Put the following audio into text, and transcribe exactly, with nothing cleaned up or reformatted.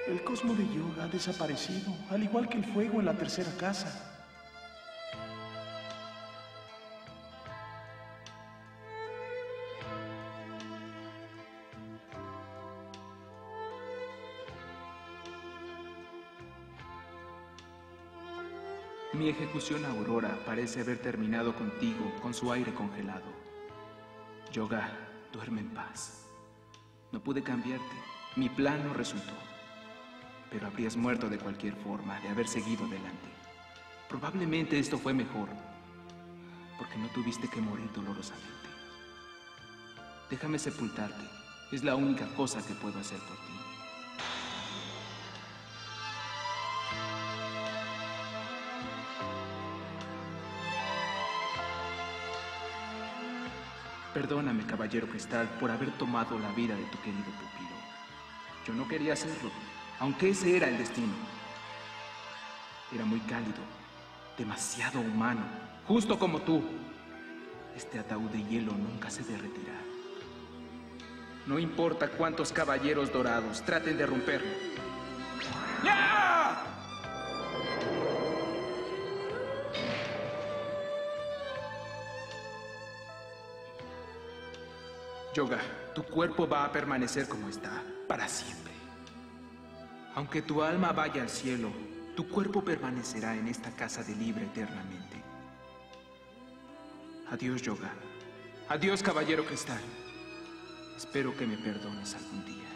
El cosmo de yoga ha desaparecido, al igual que el fuego en la tercera casa. Mi ejecución Aurora parece haber terminado contigo con su aire congelado. Yoga, duerme en paz. No pude cambiarte. Mi plan no resultó. Pero habrías muerto de cualquier forma de haber seguido adelante. Probablemente esto fue mejor, porque no tuviste que morir dolorosamente. Déjame sepultarte. Es la única cosa que puedo hacer por ti. Perdóname, Caballero Cristal, por haber tomado la vida de tu querido pupilo. Yo no quería hacerlo, aunque ese era el destino. Era muy cálido, demasiado humano, justo como tú. Este ataúd de hielo nunca se derretirá. No importa cuántos caballeros dorados traten de romperlo. ¡Ya! Yoga, tu cuerpo va a permanecer como está, para siempre. Aunque tu alma vaya al cielo, tu cuerpo permanecerá en esta casa de Libre eternamente. Adiós, Yoga. Adiós, Caballero Cristal. Espero que me perdones algún día.